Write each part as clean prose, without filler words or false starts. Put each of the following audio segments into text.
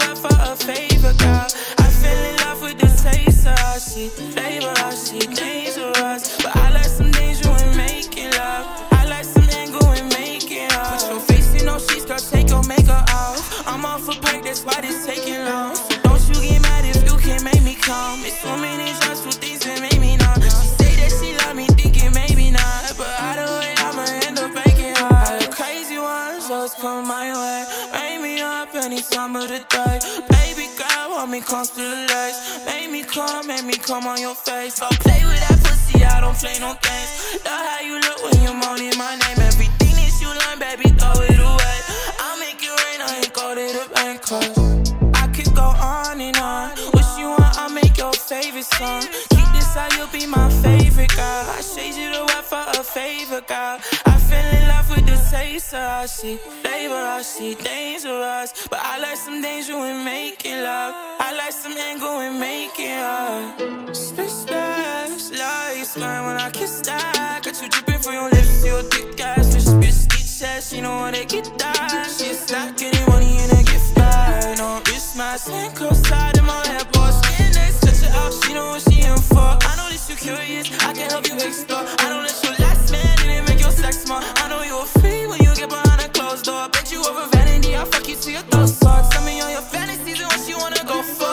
wet for a favor, girl. I fell in love with the taste, I see flavor, I see dangerous. But I like some danger when making love. I like some angle when making up. Put your face in no sheets, girl, take your makeup off. I'm off a break, that's why this taking long. So don't you get mad if you can't make me calm. It's so many shots with things that make me numb. She say that she love me, thinking maybe not. But either way, I'ma end up breaking her. All the crazy ones just come my way. Make me up any time of the day. Baby girl, want me close to the legs. Make me come on your face. So play with that pussy, I don't play no games. Love how you look when you're moaning my name. Everything that you learn, baby, throw it away. I'll make it rain, I ain't go to the bank, cause I could go on and on. What you want, I'll make your favorite song. Keep this how you'll be my favorite girl. I shade you the wet for a favor, girl. I fell in love with the taste, I see flavor, I see dangerous. But I like some danger when making love. I like some angle when making up. Spit splash, like sky when I kiss that. Got you dripping from your lips to your thick ass. Fish spit stitches, she know how to get that. She's not getting money in a gift bag. No wristmatch, and close side in my head, boy. Skin next, touch it out, she know what she in for. I know that you curious, I can help you explore. I know that your last man didn't make your sex small. I know you're free when you get behind a closed door. Bet you over vanity, I'll fuck you to your throat socks. Tell me all your fantasies and what you wanna go for.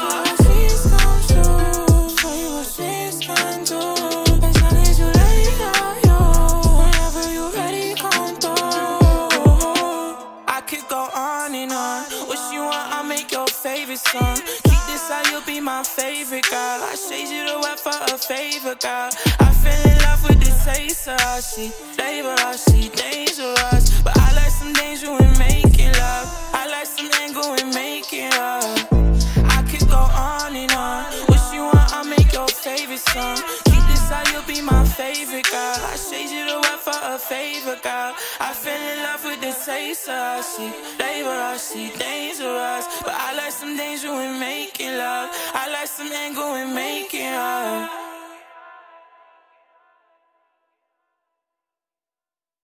Song. Keep this how you'll be my favorite girl. I shade you the wet for a favor, girl. I fell in love with the taste, I see flavor, I see dangerous. But I like some danger when making love. I like some angle when making up. I could go on and on. What you want, I'll make your favorite song. Keep this how you'll be my favorite girl. I shade you the wet for a favor, girl. I fell in love with the taste, I see flavor, I see dangerous. But I like some danger when making love. I like some angle when making up.